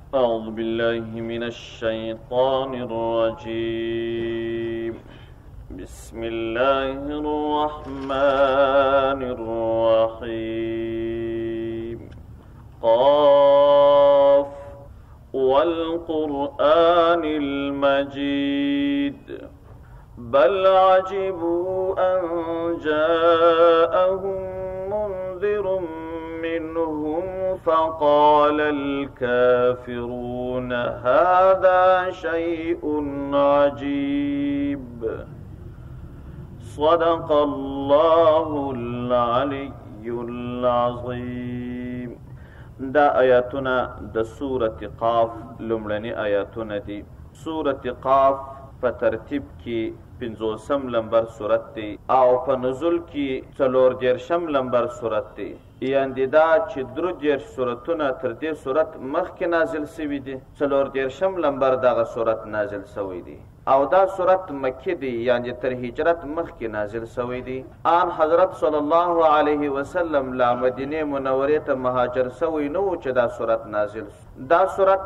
أعوذ بالله من الشيطان الرجيم. بسم الله الرحمن الرحيم. قاف والقرآن المجيد بل عجبوا أن جاءهم منذر منهم فقال الكافرون هذا شيء عجيب. صدق الله العلي العظيم. دا آیاتونه د سورة قاف لمړني آیاتونه دي. سورة قاف په ترتیب کې 50 لمبر سورت دی او په نزول کې 40 لمبر سورت دی. یعنی دا چې 3 سورتونه تر دې سورت مخکې نازل شوي دي، 40 لمبر دغه سورت نازل شوی دی او دا سورت مکی دی، یعنی تر هجرت مخکې نازل شوی دی. آن حضرت صلی الله علیه وسلم لا مدینه منورې ته مهاجر شوی نه و چې دا سورت نازل شو. دا سورت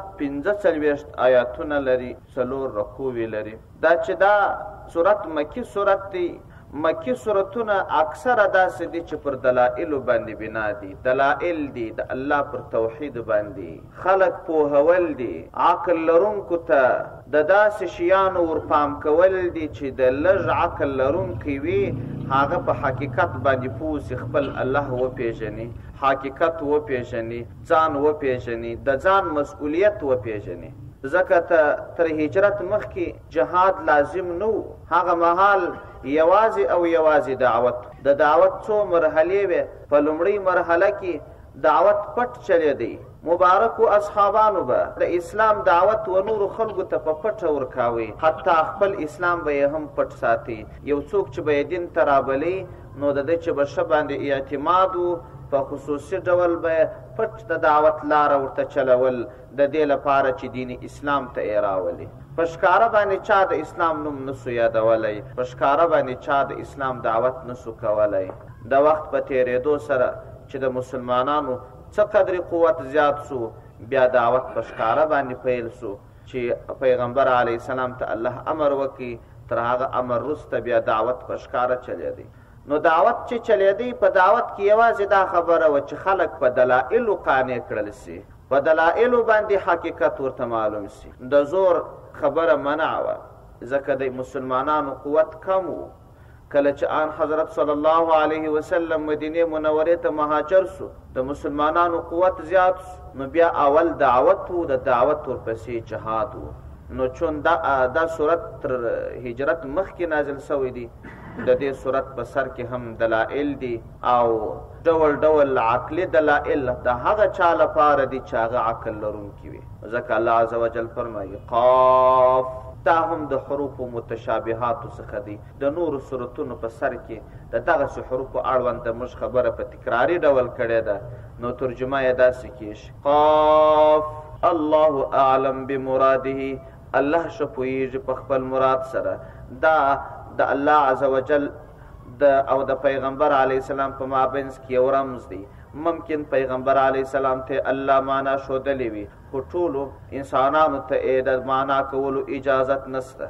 45 آیاتونه لري، 4 رکوع لري. دا چې دا سورت مکی سورت دی، مکی سورتونه اکثره داسې دي چې پر دلائل باندې بنا دي. دلائل دي د الله پر توحید باندې، خلق پوهول دي، عقل لرونکو ته د داسې شیانو ورپام کول دي چې د لږ عقل لرونکی وي هغه په حقیقت باندې پوه سي، خپل الله وپېژني، حقیقت وپېژني، ځان وپېژني، د ځان مسؤلیت وپېژني. ځکه تر هجرت مخکې جهاد لازم نه و. هغه مهال یوازې او یوازې دعوت. د دعوت څو مرحلې وې. په لومړۍ مرحله کې دعوت پټ چلېدی. مبارکو اصحابانو به د اسلام دعوت و نورو خلکو ته په پټه ورکاوي، حتی خپل اسلام به یې هم پټ ساتي. یو څوک چې به یې دین ته رابلي نو د ده چې به ښه باندې اعتماد و، په خصوصي ډول به پټ د دعوت لاره ورته چلول، د دې لپاره چې دین اسلام ته یې راولي. په ښکاره باندې چا د اسلام نوم نسو یادولی، په ښکاره باندې چا د اسلام دعوت نسو کولی. د وخت په تېرېدو سره چې د مسلمانانو څه قدر قوت زیات سو، بیا دعوت په ښکاره باندې پیل سو چې پیغمبر علیه السلام ته الله امر وکړي. تر هغه امر وروسته بیا دعوت په ښکاره چلېدی. نو دعوت چې چلېدی، په دعوت کې یوازې دا خبره وه چې خلک په دلایلو قانع کړل سي، په دلایلو باندې حقیقت ورته معلوم سي. د زور خبره منع وه، ځکه د مسلمانانو قوت کم و. کله چې آن حضرت صلی الله علیه وسلم مدینې منورې ته مهاجر سو، د مسلمانانو قوت زیات سو، نو بیا اول دعوت و، د دعوت ورپسې جهاد و. نو چون دا صورت تر هجرت مخکې نازل شوی دی، د دې صورت په سر کې هم دلائل دي او ډول ډول عقلي دلائل د هغه چا لپاره دي چې هغه عقل لرونکي وي. ځکه الله عز وجل فرمایي قاف، دا هم د حروفو متشابهاتو څخه دي. د نورو صورتونو په سر کې د دغسې حروفو اړوند موږ خبره په تکراري ډول کړې ده، نو ترجمه یې داسې کېږي قاف الله اعلم بمراده، الله ښه پوهېږي په خپل مراد سره. دا د الله عز وجل او د پیغمبر علیه السلام په مابینځ کې یو رمز دی. ممکن پیغمبر علیه السلام ته الله معنا ښودلی وي، خو ټولو انسانانو ته یې د معنا کولو اجازت نشته.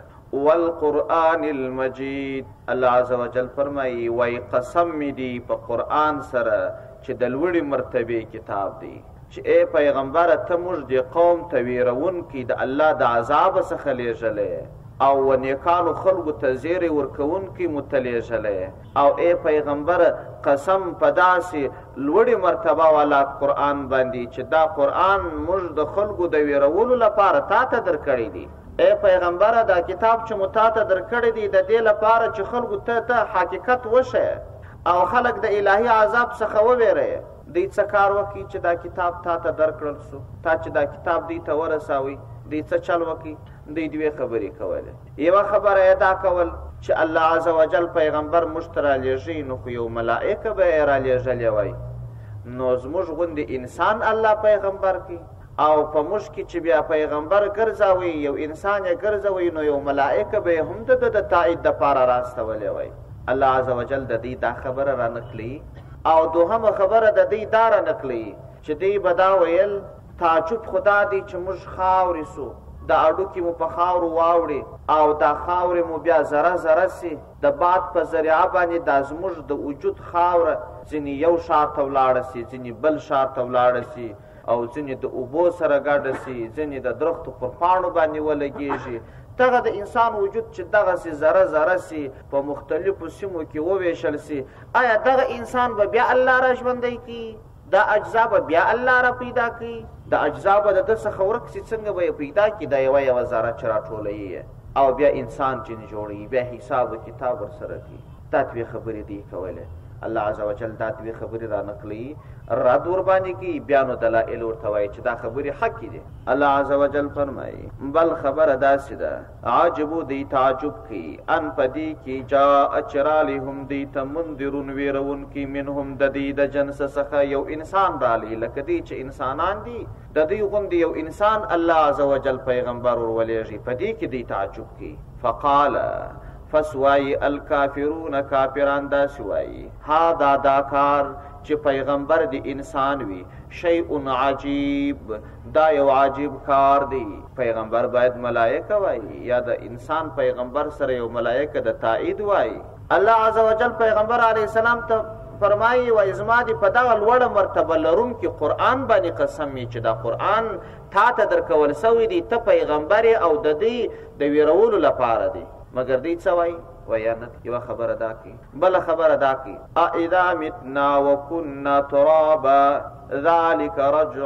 والقرآن المجید، الله عز وجل فرمایي وایي قسم مې دی په قرآن سره چې د لوړې مرتبې کتاب دی، چې ای پیغمبره ته موږ دې قوم ته ویرونکي د الله د عذاب څخه لیږلی او و نیکانو خلکو ته زیری ورکوونکي متلیږلی، او ای پیغمبره قسم په داسې لوړې مرتبه والا قرآن باندې چې دا قرآن موږ د خلکو د ویرولو لپاره تا ته درکړی دی. ای پیغمبره دا کتاب چې مو تا ته درکړی دی د دې لپاره چې خلکو ته حقیقت وښیه او خلک د الهي عذاب څخه وویروي. دوی څه کار وکړي چې دا کتاب تا ته درکړل سو، تا چې دا کتاب دوی ته ورساوي، دوی څه چل وکړي؟ دوی دوې خبرې کولې. یوه خبره یې دا کول چې الله عز وجل پیغمبر موږ ته رالیږي، نو خو یو ملائکه به یې رالیږلی وای، نو زموږ غوندې انسان الله پیغمبر کړي، او په موږ کې چې بیا پیغمبر ګرځوي، یو انسان یې ګرځوي، نو یو ملائکه به یې هم د تایید دپاره راستولی وای. الله عز وجل د دوی دا خبره رانقلي. او دوهمه خبره د دوی دا رانقلي چې دوی به دا ویل تعجب خدا دی چې موږ خاورې سو، د اډوکې مو په خاورو واوړې او دا خاورې مو بیا ذره ذره سي، د باد په ذریعه باندې دا زموږ د وجود خاوره ځینې یو ښار ته ولاړه سي، ځینې بل ښار ته ولاړه سي، او ځینې د اوبو سره ګډه سي، ځینې د درختو پر پاڼو باندې ولګېږي. دغه د انسان وجود چې دغسې ذره ذره سي په مختلفو سیمو کې وویشل سي، آیا دغه انسان به بیا الله را ژوندی کړي؟ دا اجزا به بیا الله را پیدا کړي؟ د اجزا به د ده څخه ورک سي، څنګه به یې پیدا کړي؟ دا یوه ذره چې راټولوي او بیا انسان جن جوړوي، بیا حساب و کتاب ورسره کوي. دا دوې خبرې دی کولی. الله عز وجل دا دوې خبرې را نقلوي، رد ورباندې کوي، بیا نو دلایل ورته وایي چې دا خبرې حقې دي. الله عز وجل فرمایي بل خبره داسې ده عاجبو دی تعجب کوي ان په دې کې جاء چې رالی هم دی ته منذرون ویرونکي منهم د دې د جنس څخه یو انسان رالی، لکه دی چې انسانان دي د دوی غوندې یو انسان الله عز وجل پیغمبر ورولېږي، په دې کې دی تعجب کوي. فقال فسوای الکافرون کافران داسې وایي هذا دا کار چې پیغمبر د انسان وي شیء عجیب، دا یو عجیب کار دی. پیغمبر باید ملائکه وایي یا د انسان پیغمبر سره یو ملائکه د تایید وایي. الله عز وجل پیغمبر علیه السلام ته فرمایي وایي زما دې په دغه لوړه مرتبه لرونکي قرآن باندې قسم وي چې دا قرآن تا ته درکول سوی دی، ته پیغمبر او د دې د ویرولو لپاره دی. مگر دی څه وایي ویانت یوه خبره دا کوي، بله خبره دا کوي اذا متنا وکنا ترابا ذلك رجع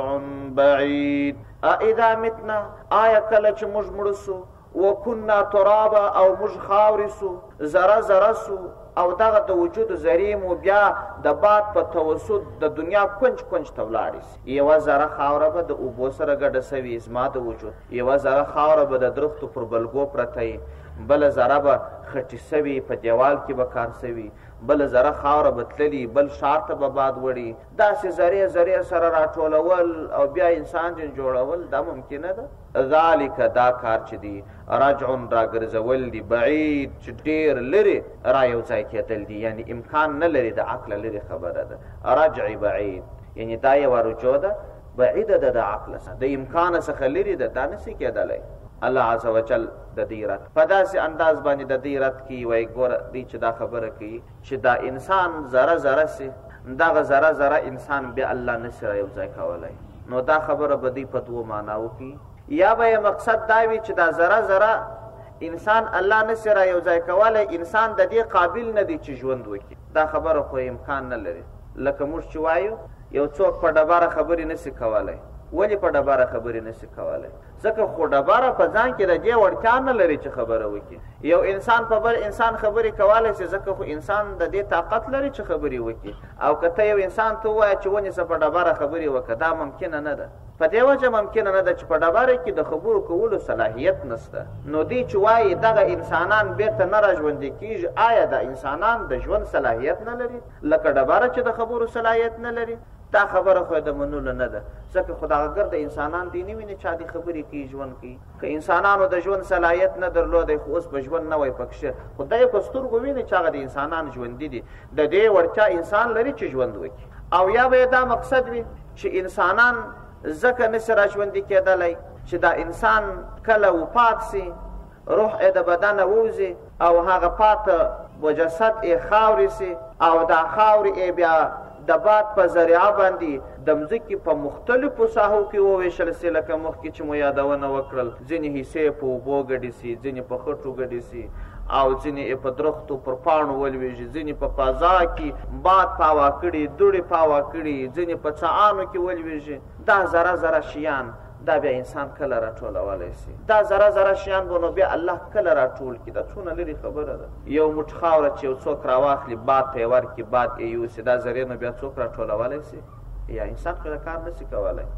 بعید. اذا متنا آیا کله چې موږ مړه سو، وکنا ترابا او موږ خاورې سو، ذره ذره سو، او دغه د وجود ذرې مو بیا د باد په توسط د دنیا کنج کنج ته ولاړې سي. یوه ذره خاوره به د اوبو سره ګډه سوي زما د وجود، یوه ذره خاوره به د درختو پر بلګو پرته وي، بله ذره به خټي سوي په دیوال کې به کار سوي، بله ذره خاوره به تللي بل ښار ته به باد وړي. داسې ذرې ذرې سره راټولول او بیا انسان جن جوړول دا ممکنه ده؟ ذالک دا کار چې دی رجع راګرځول دی بعید چې ډېر لرې را یو ځای کېدل دي، یعنی امکان نه لري، د عقله لرې خبره ده. رجع بعید یعنی دا یوه رجوع ده بعیده ده د عقله څخه، د امکانه څخه لرې ده، دا نسي کېدلی. الله عز وجل د دې رد په داسې انداز باندې د دې رد کوي وایي ګوره دی چې دا خبره کوي چې دا انسان ذره ذره سي، دغه ذره ذره انسان بیا الله نسي را یو ځای کولی. نو دا خبره به دوی په دوو معناو کوي، یا به یې مقصد دا وي چې دا ذره ذره انسان الله نسي را یو ځای کولی، انسان د دې قابل نه دی چې ژوند وکړي. دا خبره خو امکان نه لري. لکه موږ چې وایو یو څوک په ډبره خبرې نسي کولی. ولې په ډبره خبرې نسي کولی؟ ځکه خو ډبره په ځان کې د دې وړتیا نه لري چې خبره وکړي. یو انسان په بل انسان خبرې کولی شي، ځکه خو انسان د دې طاقت لري چې خبرې وکړي. او که ته یو انسان ته ووایه چې ونیسه په ډبره خبرې وکړه، دا ممکنه نه ده. په دې وجه ممکنه نه ده چې په ډبره کې د خبرو کولو صلاحیت نشته. نو دی چې وایي دغه انسانان بیرته نه راژوندي کېږي، آیا د انسانان د ژوند صلاحیت نه لري لکه ډبره چې د خبرو صلاحیت نه لري؟ دا خبره خو د منلو نه ده، ځکه خو دغه ګرد انسانان دی نه ویني چا دې خبرې کوي ژوند کوي. که انسانانو د ژوند صلاحیت نه درلودی خو اوس به ژوند نه وای پکښې، خو دی په سترګو ویني چې هغه د انسانان ژوندي دي، د دې وړتیا انسان لري چې ژوند وکړي. او یا به دا مقصد وي چې انسانان ځکه نسي را ژوندي کېدلی چې دا انسان کله وفات سي، روح یې د بدنه ووځي او هغه پاته وجسد یې خاورې سي، او دا خاورې یې بیا د باد په ذریعه باندې د مځکې په مختلفو ساحو کې وویشل سي، لکه مخکې چې مو یادونه وکړل، ځینې حصې په اوبو ګډې سي، ځینې په خټو ګډې سي، او ځینې په درختو پر پاڼو ولویږي، ځینې په فضا کې باد پاوا کړي، دوړې پاوا کړي، ځینې په څاانو کې ولویږي. دا ذره ذره شیان دا بیا انسان کله راټولولی سي؟ دا ذره ذره شیان به نو بیا الله کله راټول کړي؟ دا څونه لرې خبره ده. یو موټ خاوره چې یو څوک راواخلي باد ته یې ورکړي، باد یې یوسي، دا ذرې نو بیا څوک راټولولی سي؟ یا انسان خو دا کار نسي کولی.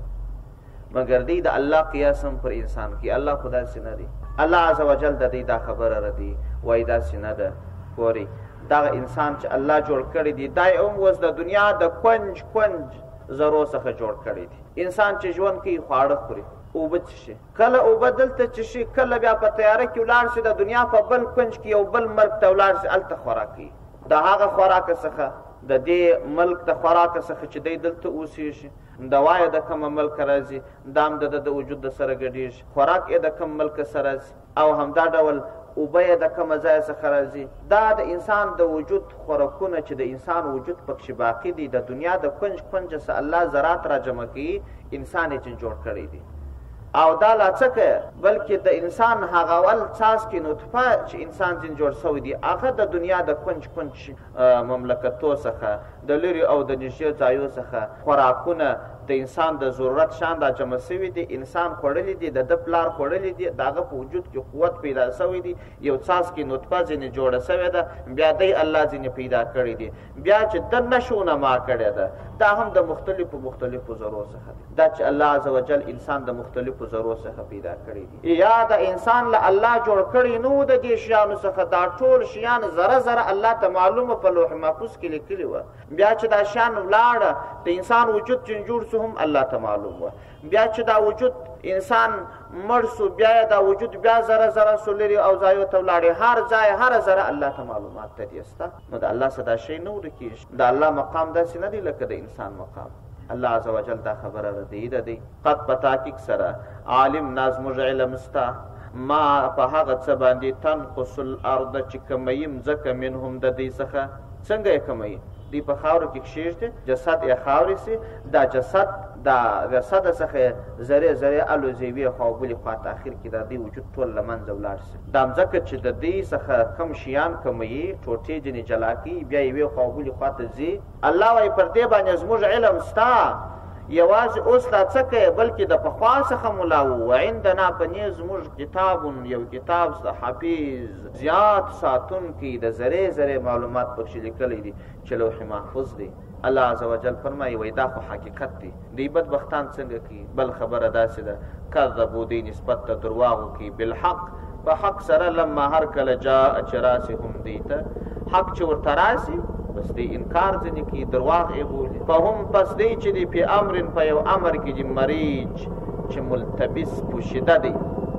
مګر دی د الله قیاس هم پر انسان کې، الله خو داسې نه دی. الله عز وجل د دې دا خبره ردي وایي داسې نه ده. ګورئ دغه انسان چې الله جوړ کړی دی دا یې هم اوس د دنیا د کنج کنج ذرو څخه جوړ کړی دی. انسان چې ژوند کوي خواړه خوري، اوبه څښي، کله اوبه دلته څښي، کله بیا په تیاره کې ولاړ شي د دنیا په بل کنج کې یو بل ملک ته ولاړ شي هلته خوراک کوي. د هغه خوراک څخه د دې ملک د خوراکه څخه چې دی دلته اوسېږي، دوا یې د کومه ملک راځي، دا هم د وجود د سره ګډېږي، خوراک یې د کوم ملک سره راځي، او همدا ډول اوبه یې د کومه ځای څخه راځي. دا د انسان د وجود خوراکونه چې د انسان وجود پکښې باقي دي، د دنیا د کنج کنجه څه الله زراعت را جمع کوي، انسان یې جوړ کړی دی. او دا لا څه کوي بلکې د انسان هغه اول څاڅکې نطفه چې انسان ځین جوړ شوی دی، هغه د دنیا د کنج کنج مملکتو څخه، د لرې او د نږدې ځایو څخه خوراکونه د انسان د ضرورت شان را جمع شوي دي، انسان خوړلی دي، د ده پلار خوړلی دي، د هغه په وجود کې قوت پیدا شوی دی، یو څاڅکې نطفه ځینې جوړه شوې ده، بیا دی الله ځینې پیدا کړی دي، بیا چې د نشونما کړې ده، دا هم د مختلفو ذرو څخه دی. دا چې الله عز وجل انسان د مختلفو ذرو څخه پیدا کړی دي، یا د انسان له الله جوړ کړی نو د دې شیانو څخه دا ټول شیان ذره ذره الله ته معلومه په لوح محفوظ کې لیکلي وه، بیا چې دا شیان ولاړه د انسان وجود چې جوړ سو هم الله ته معلوم وه، بیا چې دا وجود انسان مړ سو بیا دا وجود بیا ذره ذره سو لرې او ځایو ته ولاړې، هر ځای هره ذره الله ته معلومات د دې شته. نو د الله څه دا شی نه ورکېږي، د الله مقام داسې نه دی لکه د انسان مقام. الله عز وجل دا خبره ردیده دی. قد په تحقیق سره عالم نا زموږ علم سته، ما په هغه څه باندې تنقص الارض چې کموي مځکه منهم د دوی څخه. څنګه یې کموي؟ دوی په خاورو کې کښېږدي، جسد یې خاورې سي، دا جسد دا جسده څخه ذرې ذرې الوزي یوې خوا او بلې خوا ته، اخر کې د دوی وجود ټول له منځه ولاړ سي. دا مځکه چې د دوی څخه کم شیان کموي، ټوټې ځینې جلا کوي، بیا یوې خوا او بلې خوا ته ځي. الله وایي پر دې باندې زموږ علم سته، یوازې اوس دا څه کوي بلکې د پخوا څخه ملا وو. وعندنا په نیز زموږ کتاب، یو کتاب سته حفیظ زیات ساتونکی د ذرې ذرې معلومات پکښې لیکلی دي چې لوح محفوظ دی. الله عز وجل فرمایي وایي دا خو حقیقت دی. دوی بدبختان څنګه کوي؟ بل خبره داسې ده کذبو دوی نسبت ته درواغ کوي بالحق، په حق سره لما هر کله جاء چې راسي هم دوی ته حق چې ورته راسي بس دی انکار ځینې کوي، درواغ یې بولي. فهم پس دی چې دی په امر په یو امر کې دي مریج چې ملتبس پوشیده دی،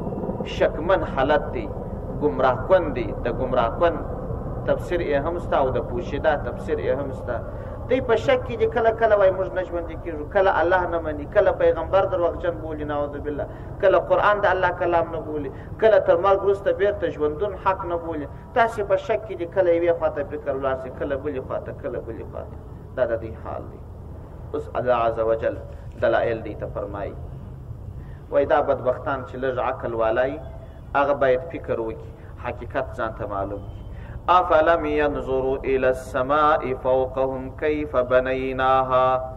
شکمن حالت دی، ګمراه کن دی. د ګمراه کن تفسیر یې هم سته او د پوشیده تفسیر یې هم سته. دوی په شک کې دي، کله کله وایي موږ نه ژوندي کېږو، کله الله نه مني، کله پیغمبر دروغجن بولي نعوذ بالله، کله قرآن د الله کلام نه بولي، کله تر مرګ وروسته بیرته ژوندون حق نه بولي. تاسې په شک کې دي، کله یوې خوا ته فکر ولاړ شي، کله بلې خوا ته، کله بلې خوا ته. دا د دوی حال دی. اوس الله عز وجل دلایل دوی ته فرمایي، وایي دا بدبختان چې لږ عقل والای هغه باید فکر وکړي، حقیقت ځان ته معلوم کړي. افلم ينظروا الى السماء فوقهم كيف بنيناها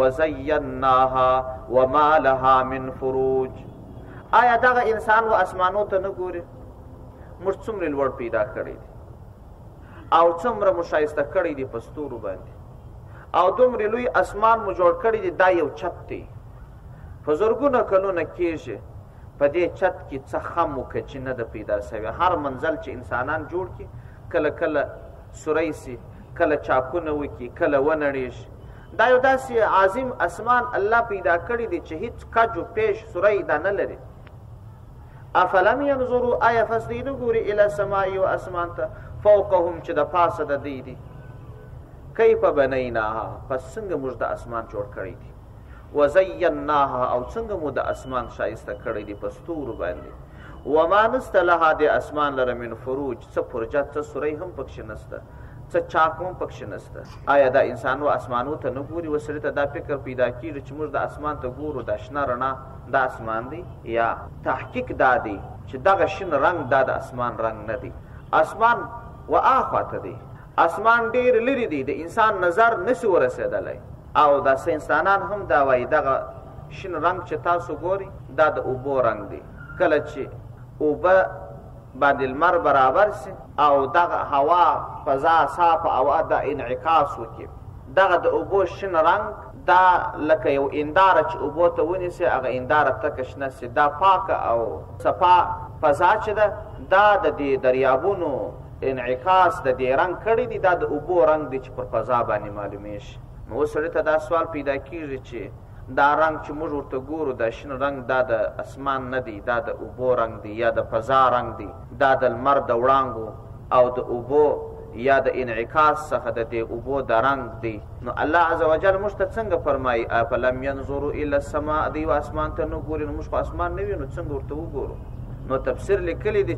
وزيناها وما لها من فروج. آیا دغه انسان و اسمانو ته نه ګوري؟ موږ څومره لوړ پیدا کړی دی او څومره مو ښایسته کړی دی په ستورو باندې، او دومره لوی اسمان مو جوړ کړی دی. دا یو چت دی، په زرګونه کلونه کېږي په دې چت کې څه خم و کچې نه ده پیدا شوی. هر منزل چې انسانان جوړ کړي کله کله سوری سي، کله چاکونه وکړي، کله ونړېږي. دا یو داسې عظیم اسمان الله پیدا کړی دی چې هیڅ کج و پیش سوری دا نه لري. افلم ینظروا آیا پس دوی نه ګوري الی السماء و اسمان ته فوقهم چې د پاسه د دوی دی. کیف بنیناها پس څنګه موږ د اسمان جوړ کړی دی، وزیناها او څنګه مو د اسمان ښایسته کړی دی په ستورو باندې. وما نسته لها د اسمان لره من فروج، څه پرجه څه سوری هم پکښې نسته، څه چاک هم پکښې نسته. آیا دا انسان و اسمانو ته نه ګوري؟ و سړي ته دا فکر پیدا کېږي چې موږ د اسمان ته ګورو، دا شنه رڼا دا اسمان دی؟ یا تحقیق دا دی چې دغه شین رنګ دا د اسمان رنګ نه دی، اسمان و آخواته دی، اسمان ډېر لرې دی، د انسان نظر نسي ورسېدلی. او دا ساینسدانان هم دا وایي دغه شین رنګ چې تاسو ګورئ دا د اوبو رنګ دی. کله چې اوبه باندې لمر برابر سي او دغه هوا فضا صافه هوا دا انعکاس وکړي، دغه د اوبو شین رنګ دا لکه یو انداره چې اوبو ته ونیسي، هغه انداره تکه شنه سي. دا پاکه او صفا فضا چې ده دا د دې دریابونو انعکاس د دې رنګ کړی دی، دا د اوبو رنګ دی چې پر فضا باندې معلومیږي. نو اوس سړي ته دا سوال پیدا کېږي چې دا رنګ چې موږ ورته ګورو دا شین رنګ دا د اسمان نه دی، دا د اوبو رنګ دی یا د فضا رنګ دی، دا د لمر د وړانګو او د اوبو یا د انعکاس څخه د دې اوبو د رنګ دی. نو الله عز وجل موږ ته څنګه فرمایي افلم ینظروا الی السماء، دوی اسمان ته نه ګوري. نو موږ خو اسمان نه وینو، څنګه ورته وګورو؟ نو تفسیر لیکلی دی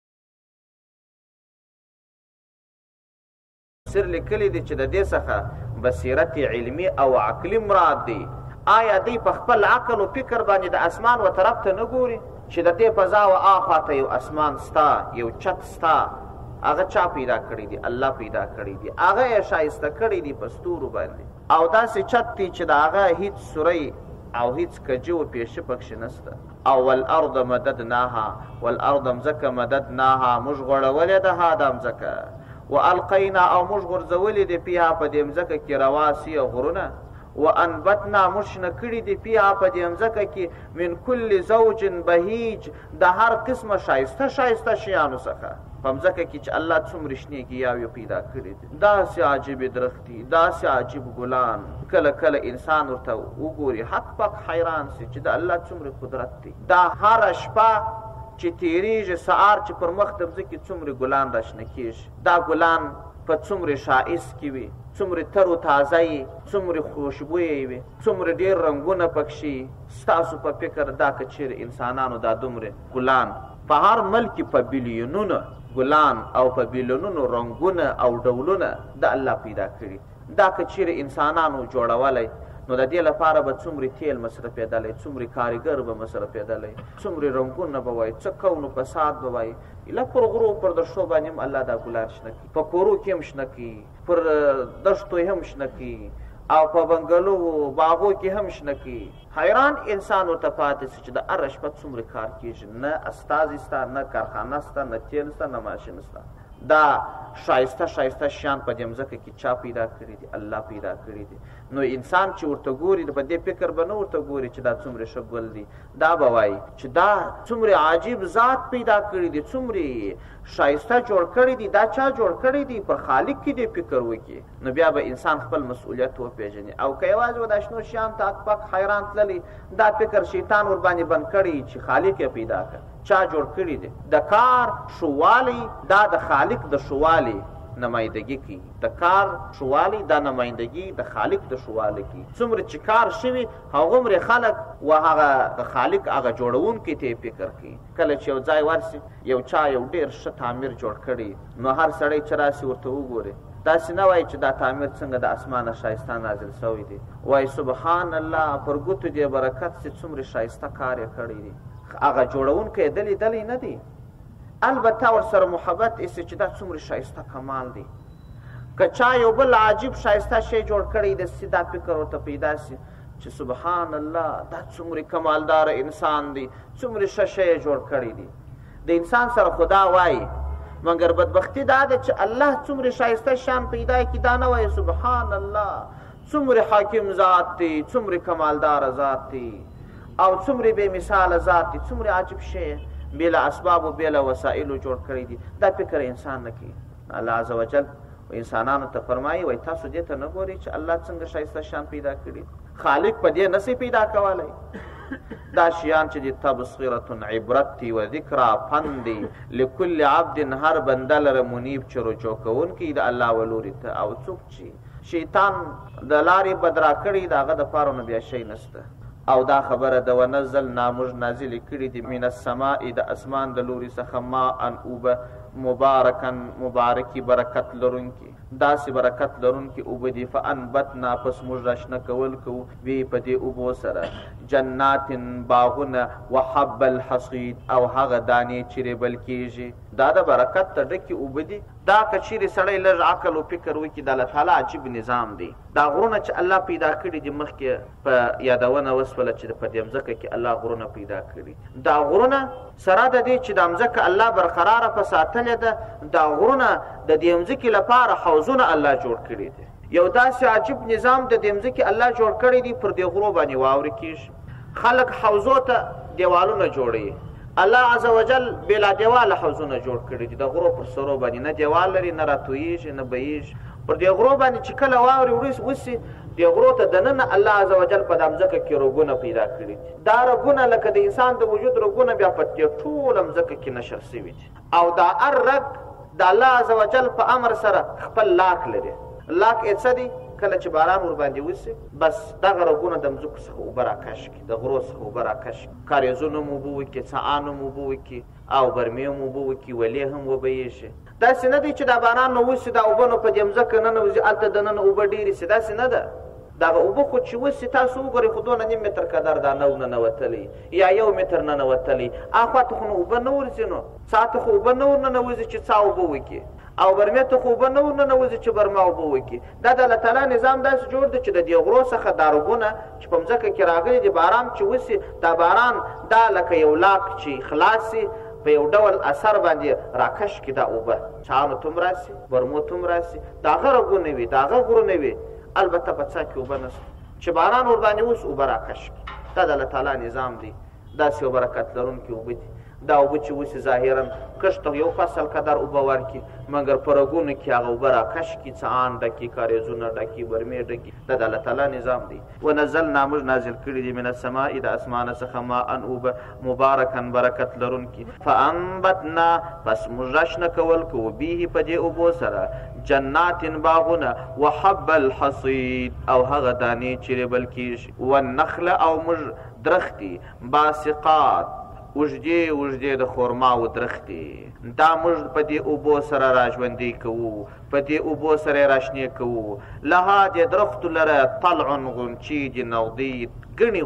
چې د دې څخه بصیرت علمي او عقلي مراد دی. آیا دوی په خپل عقل او فکر باندې د اسمان و طرف ته نه ګوري چې د دې فضا و آخوا ته یو اسمان ستا، یو چت ستا؟ هغه چا پیدا کړی دی؟ الله پیدا کړی دی. هغه یې ښایسته کړی دی په ستورو باندې، او داسې چت دی چې د هغه هیڅ سوری او هیڅ کجه و پیشه پکښې نسته. او والارض مددناها، والارض مځکه مددناها موږ غوړولې ده ها دا مځکه، والقینا او موږ غورځولې دي فیها په دې مځکه کې رواسي غرونه، وانبتنا موږ شنه کړي دي فیها په دې مځکه کې من کل زوج بهیج د هر قسمه ښایسته ښایسته شیانو څخه. په مځکه کې چې الله څومره شنې ګیاوې پیدا کړي دي، داسې عجیبې درختي، داسې عجیب ګلان. کله کله انسان ورته وګوري حق پاک حیران سي چې د الله څومره قدرت دی. دا هره شپه چې تیریږي سهار چې پر مخ د مځکې څومره ګلان راشنه کېږي، دا ګلان په څومره ښایست کې وي، څومره تر و تازه یي، څومره خوشبویه وي، څومره ډېر رنګونه پکښې. ستاسو په فکر دا که چېرې انسانانو دا دومره ګلان په هر ملک په بیلیونونه ګلان او په بیلیونونو رنګونه او ډولونه د الله پیدا کړي، دا که چېرې انسانانو جوړولی، نو د دې لپاره به څومره تیل مصرفېدلی، څومره کارګر به مصرفېدلی، څومره رنګونه به وایي، څه کون و فساد به وایي. ایله پر غرو پر دښتو باندې هم الله دا ګلان شنه کړي، په کورو کې هم شنه کړي، پر دښتو یې هم شنه کړي، او په بنګلو باغو کې هم شنه کړي. حیران انسان ورته پاتې سي چې د هره شپه څومره کار کېږي، نه استازي سته، نه کارخانه سته، نه تیل سته، نه ماشین سته. دا ښایسته ښایسته شیان په دې مځکه کې چا پیدا کړي دي؟ الله پیدا کړي دي. نو انسان چې ورته ګوري په دې فکر به نه ورته ګوري چې دا څومره ښه ګل دی، دا به وایي چې دا څومره عجیب ذات پیدا کړي دي، څومره ښایسته جوړ کړي دي، دا چا جوړ کړي دي؟ پر خالق کې دې فکر وکړي. نو بیا به انسان خپل مسؤلیت وپېژني. او که یوازې دا شنو شیان ته اک پاک حیران تللی، دا فکر شیطان ورباندې بند کړي چې خالق یې پیدا کړ، چا جوړ کړي دي. د کار شوالی دا د خالق د شوالی نمایندګي کوي، د کار شوالی دا نمایندګي د خالق د شوالی کوي. څومره چې کار شوي هغومره خلک و هغه د خالق هغه جوړونکي ته فکر کوي. کله چې یو ځای ورسي، یو چا یو ډېر ښه تعمیر جوړ کړي، نو هر سړی چې راسي ورته وګوري، داسې نه وایي چې دا تعمیر څنګه د اسمانه ښایسته نازل شوی دی، وایي سبحان الله، پر ګوتو دې برکت چې څومره ښایسته کار یې کړی دی. هغه جوړونکی یې دلی نه دی، البته ورسره محبت ایسي چې دا څومره ښایسته کمال دی. که چا یو بل عجیب ښایسته شی جوړ کړی دی، دا فکر ورته پیدا سي چې سبحان الله، دا څومره کمالدار انسان دی، څومره ښه شی یې جوړ کړی دی. د انسان سره خدا وایي، مګر بدبختي دا ده چې الله څومره ښایسته شیان پیدا کړي، دا نه وایي سبحان الله، څومره حاکم ذات دی، څومره کمالدار ذات دی، او څومره بې مثاله ذات دی، څومره عجیب شی بلا اسباب و بلا وسایلو جوړ کړی دي. دا فکر انسان نه کوي. الله عز وجل انسانانو ته فرمایي، وایي تاسو دې ته نه ګورئ چې الله څنګه ښایسته شیان پیدا کړي؟ خالق په دې نسي پیدا کولی. دا شیان چې دي تبصرة عبرت دي و ذکرا پند دي لکل عبد، هر بنده لره منیب چې رجوع کوونکی د الله و لوري ته. او څوک چې شیطان د لارې بدرا کړي، د هغه دپاره نو بیا شی نشته. او دا خبره د ونزلنا موږ نازلې کړي دي من السماء د اسمان د لوري څخه ماء اوبه مبارکا مبارکي برکت لرونکي، داسې برکت لرونکي اوبه دي. فانبتنا پس موږ راشنه کول کوو وی په دې اوبو سره جنات باغونه وحب الحصید او هغه دانې چې ریبل کېږي. دا د برکت ته ډکې اوبه دي. دا که چیرې سړی لږ عقل و فکر وکړي، د الله تعالی عجیب نظام دی. دا غرونه چې الله پیدا کړي دي، مخکې په یادونه وسوله چې په دې مځکه کې الله غرونه پیدا کړي. دا غرونه سره د دې چې دا مځکه الله برقراره په ساتلې ده، دا غرونه د دې مځکې لپاره حوضونه الله جوړ کړي دي. یو داسې عجیب نظام د دې مځکې الله جوړ کړی دی، پر دې غرو باندې واورې کېږي. خلک حوضو ته دیوالونه جوړوي. الله عز وجل بلا دیواله حوضونه جوړ کړي دي د غرو پر سرو باندې، نه دیوال لري، نه راتویږي، نه بهیږي. پر دې غرو باندې چې کله واورې وسي، دې غرو ته دننه الله عز وجل په دا مځکه کې رګونه پیدا کړي دي. دا رګونه لکه د انسان د وجود رګونه بیا په دې ټوله مځکه کې نشر سوي دي. او دا هر رګ د الله عز وجل په امر سره خپل لاک لري. لاک یې څه دی؟ کله چې باران ورباندې وسي بس دغه رګونه د مځکو څخه اوبه راکش کړي، د غرو څخه اوبه راکش کړي، کاریزونه هم اوبه وکړي، څاان هم اوبه وکړي او برمې هم اوبه وکړي، ولې هم وبهیږي. داسې نه دی چې دا باران نه وسي دا اوبه نو په دې مځکه ننوځي هلته دننه اوبه ډېرې سي، داسې نه ده. دغه اوبه خو چې وسي تاسو وګورئ خو دونه نیم متر قدر دا نو ننوتلی یا 1 متر ننوتلی، اخوا ته خو نو اوبه نه ورځي، نو څا ته خو اوبه نه ورننوځي چې څا اوبه وکړي، او برمې ته خو اوبه نه ورننوځي چې برمه اوبه وکړي. دا د الله تعالی نظام داسې جوړ دی چې د دې غرو څخه دا رګونه چې په مځکه کې راغلي دي باران چې وسي دا باران دا لکه یو لاک چې خلاص سي په یو ډول اثر باندې راکش کړي دا اوبه، چانو ته هم راسي، برمو ته هم راسي، د هغه رګونه وي، د هغه غرونه وي، البته په څا کې اوبه نشته چې باران ورباندې اوس اوبه راکش کړي. دا د الله تعالی نظام دی، داسې یو برکت لرونکي اوبه دي. دا اوبه چې وسي ظاهرا کښت ته یو فصل قدر اوبه ورکړي، مګر په رګونو کې هغه اوبه راکش کړي، څاان ډکي، کاریزونه ډکي، برمې ډکي. دا د الله تعالی نظام دی. ونزلنا موږ نازل کړي دي من السماء د اسمانه څخه ماء اوبه مبارکا برکت لرونکي، فانبتنا پس موږ راشنه کول کوو بیه په دې اوبو سره جنات باغونه وحب الحصید او هغه دانې چې ریبل کېږي، والنخل او موږ درختي باسقات اوږدې اوږدې د خرماو درختې، دا موږ په دې اوبو سره راژوندي کوو، په دې اوبو سره یې راشنې کوو. لها دې درختو لره طلع غنچې دي نغدید، ګڼې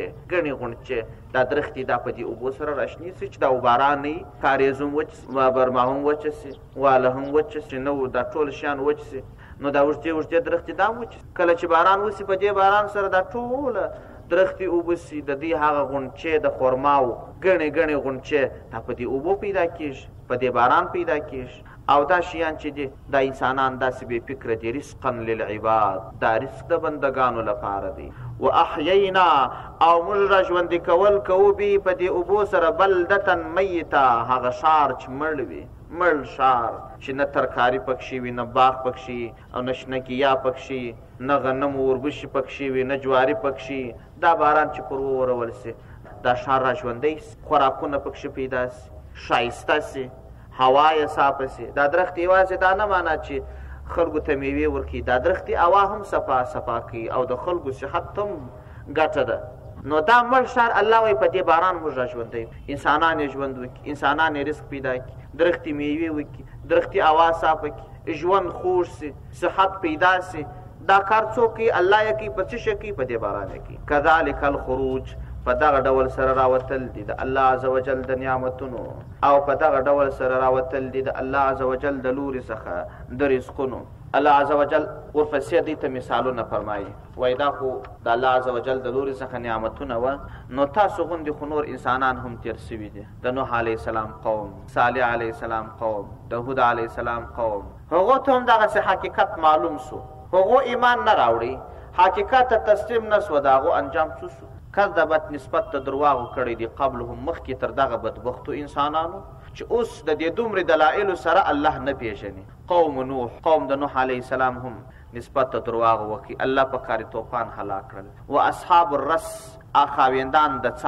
غونچې دا درختې دا په دې اوبو سره راشنې سي چې دا باران نه وي، کاریز هم وچ سي، برمه هم وچه سي، واله هم وچه سي، نو دا ټول شیان وچ سي، نو دا اوږدې اوږدې درختې دا هم وچ سي. کله چې باران وسي په دې باران سره دا ټوله درختې اوبه سي، د دې هغه غونچې د خرماو ګڼې غونچې دا په دې اوبو پیدا کېږي، په دې باران پیدا کېږي. او دا شیان چې دي دا انسانان داسې بې فکره دي، رزقا للعباد، دا رزق د بندګانو لپاره دی. و احیینا او موږ را ژوندي کول کوو بې په دې اوبو سره بلدتا میتا، هغه ښار چې مړ وي، مړ ښار چې نه ترکاري پکښې وي، نه باغ پکښې او نه شنه ګیا پکښې، نه غنم وربشي پکښې وي، نه جواري پکښې. دا باران چې پر وورول سي دا ښار را ژوندی سي، خوراکونه پکښې پیدا سي، ښایسته سي، هوا یې صافه سي. دا درخت یوازې دا نه معنا چې خلکو ته میوې ورکوي، دا درختې هوا هم صفا کوي او د خلکو صحت هم ګټه ده. نو دا مړ ښار الله وایي په دې باران موږ را ژوندی، انسانان یې ژوند وکړي، انسانان یې رزق پیدا کړي، درختې میوې وکړي، درختې هوا صافه کړي، ژوند خوږ سي، صحت پیدا سي. دا کار څوک کوي؟ الله یې کوي. په څه شي کوي؟ په دې باران یې کوي. کذلک الخروج، په دغه ډول سره راوتل دي د الله عز وجل د نعمتونو، او په دغه ډول سره راوتل دي د الله عز وجل د لوري څخه د رزقونو. الله عز وجل ورپسې دې ته مثالونه فرمایي، وایي دا خو د الله عز وجل د لوري څخه نعمتونه وه، نو تاسو غوندې خو نور انسانان هم تېر سوي دي. د نوح علیه السلام قوم، صالح علیه السلام قوم، د هود علیه السلام قوم، هغو ته هم دغسې حقیقت معلوم سو، هغو ایمان نه راوړي، حقیقت ته تسلیم نه سوه، د هغو انجام څه سو؟ کذبت نسبت ته درواغو کړی دي قبلهم مخکې تر دغه بدبختو انسانانو چې اوس د دې دومرې دلایلو سره الله نه پیژني. قوم نوح، قوم د نوح علیه السلام هم نسبت ته درواغو وکړي، الله په کار طوفان هلاک کړل. و اصحاب الرس، خاوندان د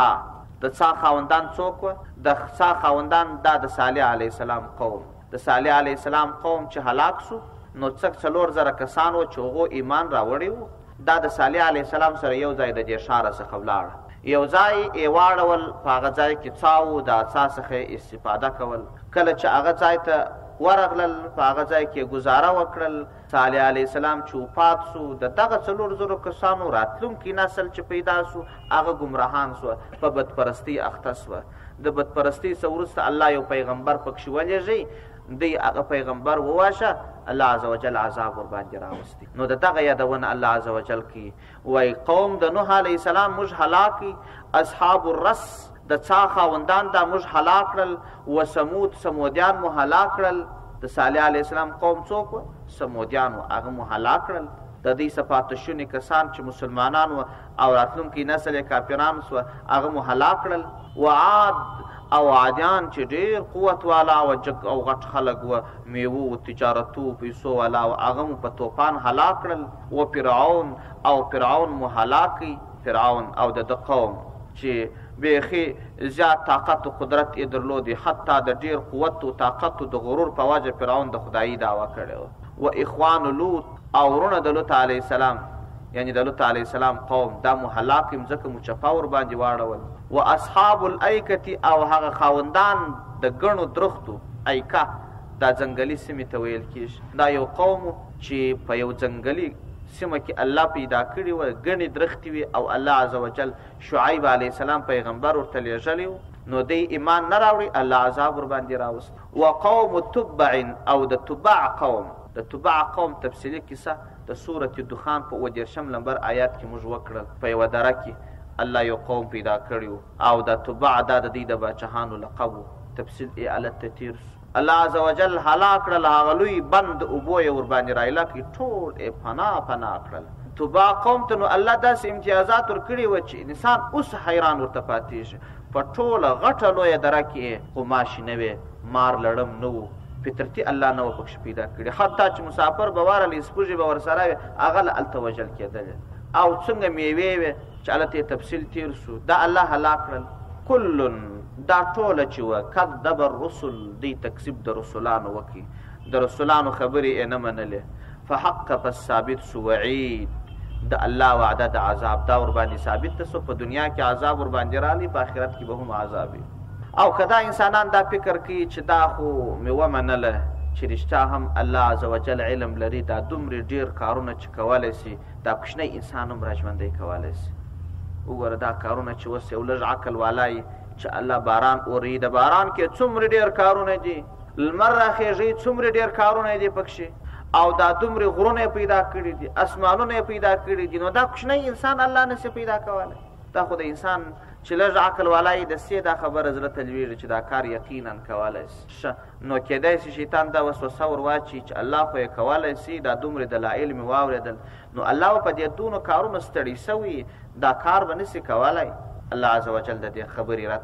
څا خاوندان څوک وه؟ د څا خاوندان دا د صالح علیه السلام قوم. د صالح علیه السلام قوم چې هلاک سو نو 4,000 کسان وو چې هغو ایمان راوړی وو. دا د صالح علیه السلام سره یو ځای د دې ښاره څخه ولاړه، یو ځای یې واړول، په هغه ځای کې څا وو، د څا څخه استفاده کول. کله چې هغه ځای ته ورغلل، په هغه ځای کې ګزاره وکړل. صالح علیه السلام چې وفات سو، د دغه 4,000 کسانو راتلونکي نسل چې پیدا سو هغه ګمراهان سوه، په بدپرستۍ اخته سوه. د بدپرستۍ څه وروسته الله یو پیغمبر پکښې ولېږئ، دی هغه پیغمبر وواشه، الله عز وجل عذاب ورباندې راوستی. نو د دغه یادونه الله عز وجل کوي، وایي قوم د نوح علیه السلام موږ هلاک کړي، اصحاب الرس د څا خاوندان دا موږ هلاک کړل، و سمودیان مو هلاک کړل. د صالح علیه السلام قوم څوک وه؟ سمودیان وه، هغه مو هلاک کړل. د دوی څه پاته شوني کسان چې مسلمانان وه او راتلونکي نسل یې کافران سوه هغه مو هلاک کړل. و عاد او عادیان چې ډېر قوت والا او جګ او غټ خلک وه، میوو تجارتو پیسو والا و، هغه مو په طوفان هلاک کړل. و فرعون، او فرعون مو هلاک کړي، فرعون او د ده قوم چې بیخي زیات طاقت و قدرت یې درلودې، حتی د ډېر قوت و طاقت و د غرور په وجه فرعون د خدایي دعوه کړې وه. و اخوان لوط او ورونه د لوط علیه السلام، یعنی د لوط علیه السلام قوم، دا مو هلاک یم ځکه مو چپه ورباندې واړول. و اصحاب الایکتي او هغه خاوندان د ګڼو درختو، ایکه دا ځنګلي سیمې ته ویل کېږي. دا یو قوم چې په یو ځنګلي سیمه کې الله پیدا کړي وه، ګڼې درختې وي او الله عز وجل شعیب علیه السلام پیغمبر ورته لیږلی و، نو دی ایمان نه راوړي، الله عذاب ورباندې راوست. و قوم تبع او د تبع قوم، د تبع قوم تفصیلي کیسه د سورة دخان په 22 نمبر آیات کې موږ وکړل. په یوه دره کې الله یو قوم پیدا کړي او د تبع دا د دوی د باچهانو لقب و. تفصیل یې هلته ته تېر سو. الله عز وجل هلاک کړل، هغه لوی بند اوبو یې ورباندې رایله کړي، ټول یې پناه پناه کړل. تبع قوم ته نو الله داسې امتیازات ورکړي وه چې انسان اوس حیران ورته پاتېږي. په ټوله غټه لویه دره کې غوماشي نه وې، مار لړم نه و، فطرتي الله نه وه پکښې پیدا کړي. حتی چې مسافر به وارلی سپوږې به ورسره وې، هغه له هلته وژل کېدلې. او څنګه میوې وې چې هلته یې تفصیل تېر سو، دا الله هلاک کړل. کلن دا ټوله چې وه کذب الرسل، دوی تکذیب د رسولانو وکړي، د رسولانو خبرې یې نه منلې. فحق پس ثابت سو وعید د الله وعده د عذاب، دا ورباندې ثابت سو. په دنیا کې عذاب ورباندې رالی، په آخرت کې به هم عذاب وي. او که دا انسانان دا فکر کوي چې دا خو مې ومنله چې رښتیا هم الله عز وجل علم لري، دا دومره ډېر کارونه چې کولی سي، دا کوچنی انسان هم راژوندی کولی سي. وګوره دا کارونه چې اوس یو لږ عقل والا چې الله باران اوري، د باران کې څومره ډېر کارونه دي، لمر راخېږي څومره ډېر کارونه دي پکښې، او دا دومره غرونه یې پیدا کړي دي، اسمانونه یې پیدا کړي دي، نو دا کوچنی انسان الله نسي پیدا کولی. دا خو د انسان چې لږ عقل والا یې د سې دا خبره زړه ته لوېږي چې دا کار یقینا کولی سي. نو کیدای سي شیطان دا وسوسه ور واچي چې الله خو یې کولی سي، دا دومره دلایل مې واورېدل، نو الله به په دې دونو کارونو ستړي سوي، دا کار به نسي کولی. الله عز وجل د دې خبرې رد.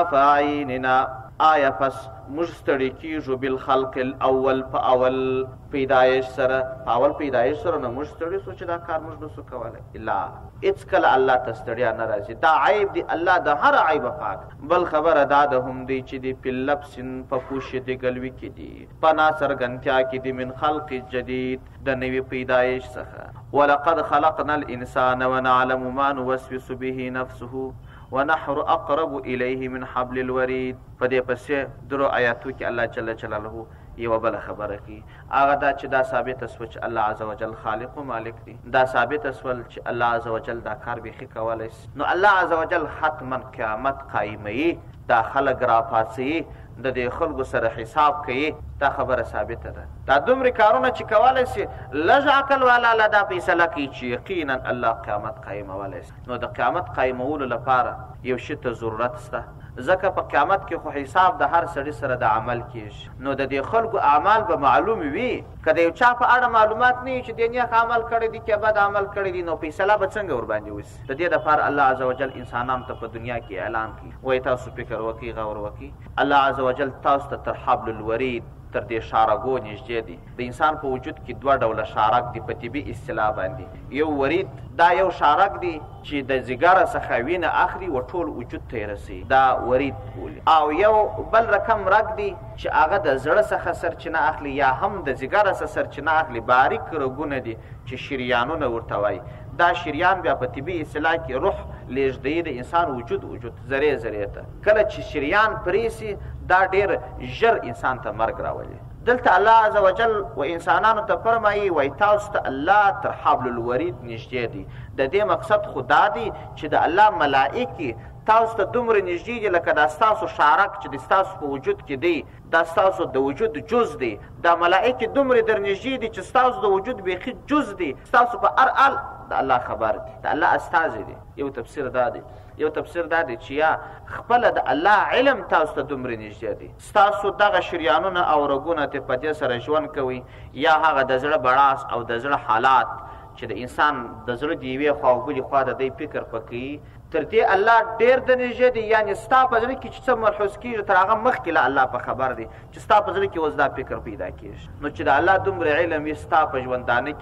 افعیننا آیا پس موږ ستړي کېږو بالخلق الاول، په اول پیدایش سره، په اول پیدایش سره نه موږ ستړي سو چې دا کار موږ نسو کولی. لا، هېڅکله الله ته ستړیا نه راځي، دا عیب دی الله د هر عیبه پاک. بل خبره دا ده هم دی چې دی په لبس په پوشیدې ګلوي کې دي، په ناڅرګندتیا کې دي من خلق جدید، د نوي پیدایش څخه. ولقد خلقنا الانسان ونعلم ما نوسوس به نفسه ونحن اقرب الیه من حبل الورید. په دې پسې درو آیاتو کې الله جل جلاله یوه بله خبره کوي، هغه دا چې دا ثابته سوه چې الله عز وجل خالق و مالک دی، دا ثابته سول چې الله عز وجل دا کار بیخي کولی سي. نو الله عز وجل حتما قیامت قایموي، دا خلک راپاڅوي، د دې خلکو سره حساب کوي، دا خبره ثابته ده. دا دومره کارونه چې کولی سي، لږ عقل والا الله دا فیصله کوي چې یقینا الله قیامت قایمولی سي. نو د قیامت قایمولو لپاره یو شي ته ضرورت شته، ځکه په قیامت کې خو حساب د هر سړي سره د عمل کېږي. نو د دې خلکو اعمال به معلوم وي. که د یو چا په اړه معلومات نه وي چې دې نیک عمل کړی دی که بد عمل کړی دی، نو فیصله به څنګه ورباندې وسي؟ د دې دپاره الله عز وجل انسانانو ته په دنیا کې اعلان کوي، وایي تاسو فکر وکړئ، غور وکړئ. الله عز وجل تاسو ته تر حبل الورید، تر دې شارګو نږدې دي. د انسان په وجود کې دوه ډوله شارک دي په طبي اصطلاح باندې. یو ورید، دا یو شارک دی چې د ځیګره څخه وینه اخلي و ټول وجود ته یې رسوي، دا ورید بولي. او یو بل رقم رګ دی چې هغه د زړه څخه سرچینه اخلي یا هم د ځیګره څخه سرچینه اخلي، باریک رګونه دي چې شریانونه ورته وایي. دا شریان بیا په طبي اصطلاح کې روح لیږدوي د انسان وجود ذرې ذرې ته. کله چې شریان پرې سي، دا ډېر ژر انسان ته مرګ راولي. دلته الله عز وجل و انسانانو ته فرمایي، وایي تاسو ته الله تر حبل الورید نږدې دي. د دې مقصد خو دا دی چې د الله ملائکې تاسو ته دومره نږدې دي لکه دا ستاسو شارک چې د ستاسو په وجود کې دی، دا ستاسو د وجود جز دی. دا ملائکې دومره در نږدې دي چې ستاسو د وجود بیخي جز دی، ستاسو په هر حال د الله خبر دی، د الله استازی دی. یو تفسیر دا دی. یو تفسیر دا دی چې یا خپله د الله علم تاسو ته دومره نږدې دی، ستاسو دغه شریانونه او رګونه ته په دې سره ژوند کوئ، یا هغه د زړه بړاس او د زړه حالات چې د انسان د زړه د یوې خوا او بلې خوا د دی فکر په کوي، تر دې الله ډېر د نږدې دی. یعنې ستا په زړه کې چې څه ملحوظ کېږي تر هغه مخکې له الله په خبر دی چې ستا په زړه کې اوس دا فکر پیدا کېږي. نو چې د الله دومره علم وي ستا په ژوندانه کې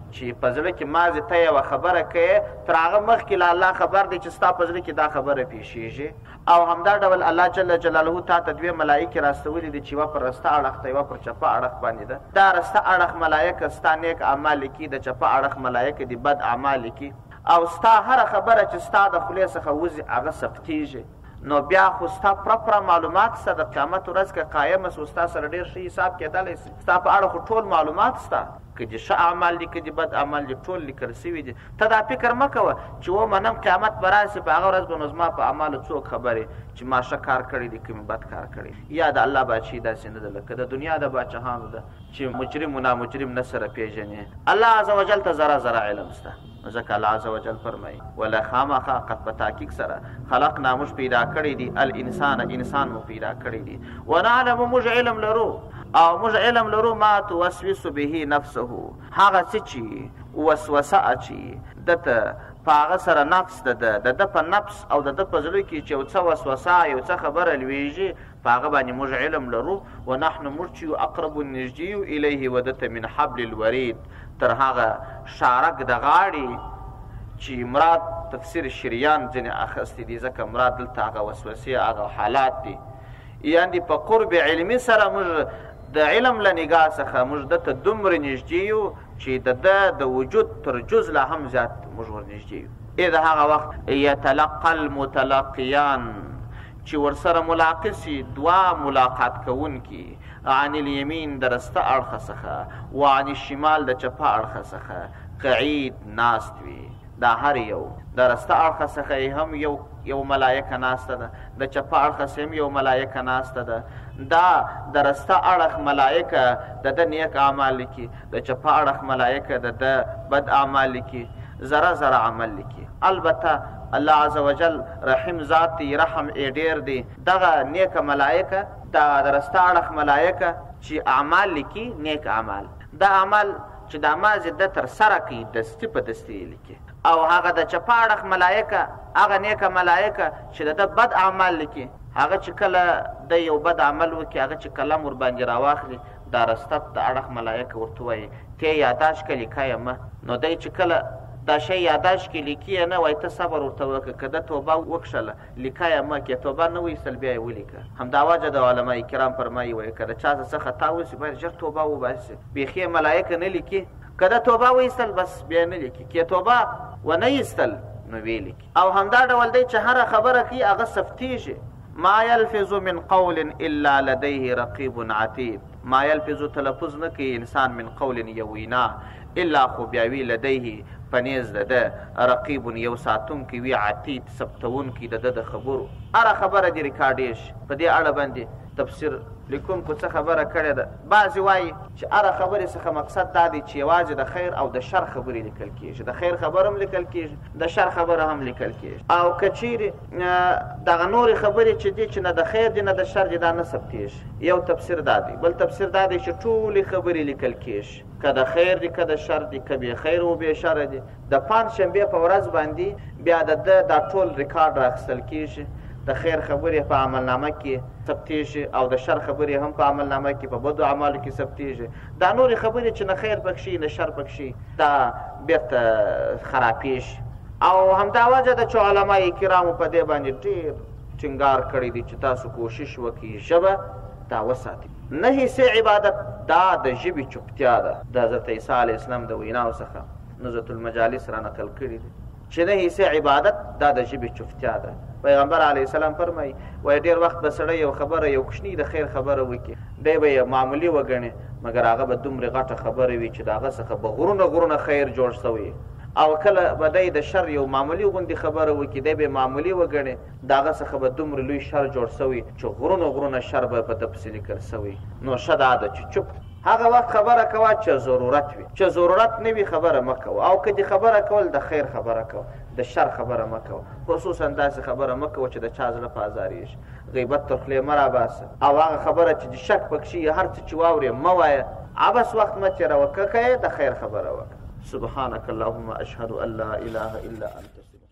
چې په زړه کې مازې ته یوه خبره کوې تر هغه مخکې له الله خبر دی چې ستا په زړه کې دا خبره پیښیږي. او همدا ډول الله جل جلاله تا ته دوې ملایکې راستولي دي چې یوه پر رسته اړخ ته یوه پر چپه اړخ باندې ده. دا رسته اړخ ملایکه ستا نیک اعمال لیکي، د چپه اړخ ملایکه دي بد اعمال لیکي. او ستا هره خبره چې ستا د خولې څخه وځي هغه ثبتېږي. نو بیا خو ستا پوره معلومات سته د قیامت ورځ که قایمه سو ستا سره ډېر ښه حساب کېدلی سي. ستا په اړه خو ټول معلومات سته، که دې ښه اعمال دي که دې بد اعمال دي ټول لیکل سوي دي. ته دا فکر مه کوه چې ومنم قیامت به راسي په هغه ورځ به نو زما په اعمالو څوک خبرې چې ما ښه کار کړی دی که مې بد کار کړی. یا د الله بادشاهي داسې نه ده لکه د دنیا د باچهانو ده چې مجرم و نامجرم نه سره پېژنې. الله عز وجل ته ذره ذره علم سته. ځکه الله عز وجل فرمایي ولا خامخا قد په تحقیق سره خلقنا موږ پیدا کړی دي الانسان انسان مو پیدا کړی دي ونعلم موږ علم لرو او موږ علم لرو ما توسوس به نفسه هغه څه چې وسوسه اچي دته په هغه سره نفس د ده په نفس او د ده په زړه کې چې یو څه وسوسه یو څه خبره لویږي په هغه باندې موږ علم لرو. ونحن موږ چې یو اقرب النجدي الیه ودته من حبل الورید تر هغه شارک د غاړې چې مراد تفسیر شریان ځینې اخیستی دي ځکه مراد دلته هغه وسوسې هغه حالات دي. یعنې په قرب علمي سره موږ د علم له نګاه څخه موږ دته دومره نږدې یو چې د ده د وجود تر جز لا هم زیات موږ ور نږدې یو. اذ هغه وخت یتلقى المتلقیان چې ورسره ملاقات سي دوه ملاقات کوونکي عن الیمین د رسته اړخه څخه و عن الشمال د چپه اړخه څخه قعید ناست وي. دا هر یو د رسته اړخه څخه هم یو ملایکه ناسته ده، د چپه اړخه هم یو ملایکه ناسته ده. دا د رسته اړخ ملایکه د ده نیک اعمال لیکي، د چپه اړخ ملایکه د ده بد اعمال لیکي، ذره ذره عمل لیکي. البته الله عز وجل رحیم ذات دی، رحم یې ډېر دی. دغه نیکه ملایکه دا د رسته اړخ ملایکه چې اعمال لیکي نیک اعمال، دا اعمال چې دا مازې ده تر سره کوي دستي په دستي یې لیکي. او هغه د چپه اړخ ملایکه هغه نیکه ملایکه چې د ده بد اعمال لیکي، هغه چې کله د یو بد عمل وکړي هغه چې قلم ورباندې راواخلي دا رسته د اړخ ملایکه ورته وایي ته یې یاداشت کړه لیکه یې مه. نو دی چې کله دا شی یاداشت کې لیکي یې نه وایي ته صبر ورته وکړه، که ده توبه وکښله لیکه یې مه، که توبه نه وایستل بیا یې ولیکه. همدا وجه د علما کرام فرمایي وایي که د چا څه خطا وسي باید ژر توبه وباسي. بیخي ملایکه نه لیکي، که ده توبه وایستل بس بیا نه لیکي، که توبه ونه ایستل نو ویې لیکي. او همدا ډول دی چې هره خبره کوي هغه ثبتېږي. ما یلفظ من قول الا لديه رقیب عتید. ما یلفظ تلفظ نه کوي انسان من قول یو وینا الا خو بیا وي لديه په نیز د ده رقیب یو ساتونکی وي عتید ثبتونکی د ده د خبرو. هره خبره دې ریکارډېږي. په دې اړه باندې تفسیر لیکونکو څه خبره کړې ده. بعضې وایي چې هره خبرې څخه مقصد دا دی چې یوازې د خیر او د شر خبرې لیکل کېږي، د خیر خبره هم لیکل کېږي، د شر خبره هم لیکل کېږي. او که چیرې دغه نورې خبرې چې دي چې نه د خیر دي نه د شر دي دا نه ثبتېږي. یو تفسیر دا دی. بل تفسیر دا دی چې ټولې خبرې لیکل کېږي، که د خیر دي که د شر دي، که بې خیر و بې شره دي. د پنجشنبې په ورځ باندې بیا د ده دا ټول ریکارډ راخیستل کېږي. د خیر خبرې په عملنامه کې ثبتېږي او د شر خبرې هم په عملنامه کې په بدو اعمالو کې ثبتېږي. دا نورې خبرې چې نه خیر پکښې نه شر پکښې دا بېرته خرابېږي. او همدا وجه ده چې علمای کرامو په دې باندې ډېر ټینګار کړی دی چې تاسو کوشش وکړئ ژبه دا وساتئ. نه حصې عبادت دا د ژبې چوپتیا ده. د حضرت عیسی علیه السلام د ویناو څخه نزهة المجالس را نقل کړي دي چې نه حصې عبادت دا د ژبې چوپتیا ده. پیغمبر علیه السلام فرمایي وایي ډېر وخت به سړی یو خبره یو کوچني د خیر خبره وکړي دی به یې معمولي وګڼي مګر هغه به دومرې غټه خبره وي چې د هغه څخه به غرونه خیر جوړ شوی. او کله به دی د شر یو معمولي غوندې خبره وکړي دی به یې معمولي وګڼي د هغه څخه به دومره لوی شر جوړ شوی چې غرونه شر به په ده پسې لیکل شوی. نو ښه دا ده چې چوپ هغه وخت خبره کوه چې ضرورت وي، چې ضرورت نه وي خبره مه کوه. او که دې خبره کول د خیر خبره کوه، د شر خبره مه کوه. خصوصا داسې خبره مه کوه چې د چا زړه په ازارېږي. غیبت تر خولې مه راباسه. او هغه خبره چې د شک پکښې هر څه چې واورې مه وایه. عبس وخت مه تېروه، که یې د خیر خبره وکړه. سبحانك اللهم اشهد ان لا اله الا انت.